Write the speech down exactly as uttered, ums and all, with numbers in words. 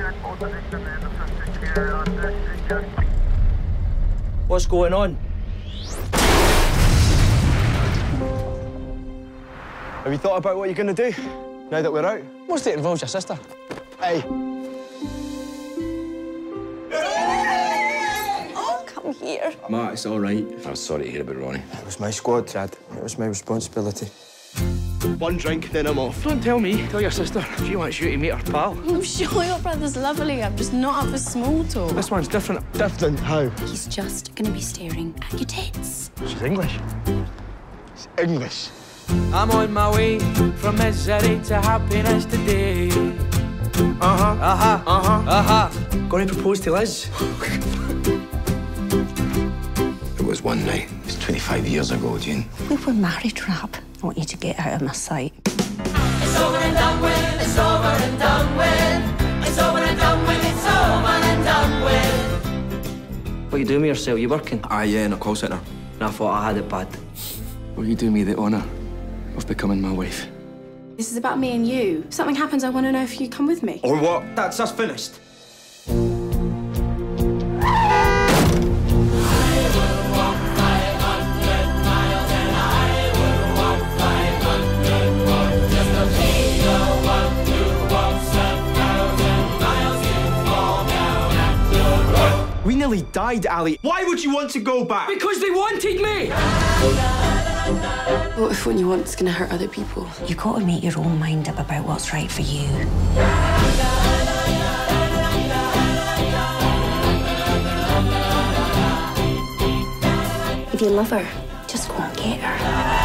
What's going on? Have you thought about what you're going to do now that we're out? Mostly it involves your sister. Hey. Oh, come here. Matt, it's all right. I'm sorry to hear about Ronnie. It was my squad, Chad. It was my responsibility. One drink, then I'm off. Don't tell me. Tell your sister. She wants you to meet her pal. I'm sure your brother's lovely. I'm just not up for small talk. This one's different. Different how? He's just going to be staring at your tits. She's English. It's English. I'm on my way from misery to happiness today. Uh-huh, uh-huh, uh-huh, uh-huh. Gonna propose to Liz? It was one night. It was twenty-five years ago, Jane. We were married, Rab. I want you to get out of my sight. It's over and done with, it's over and done with. It's over and done with, it's over and done with. What you doing with yourself? You working? Ah, yeah, in a call centre. And I thought I had it bad. Will you do me the honour of becoming my wife? This is about me and you. If something happens, I want to know if you come with me. Or what? That's us finished. We nearly died, Ali. Why would you want to go back? Because they wanted me! What if what you want is going to hurt other people? You've got to make your own mind up about what's right for you. If you love her, just go and get her.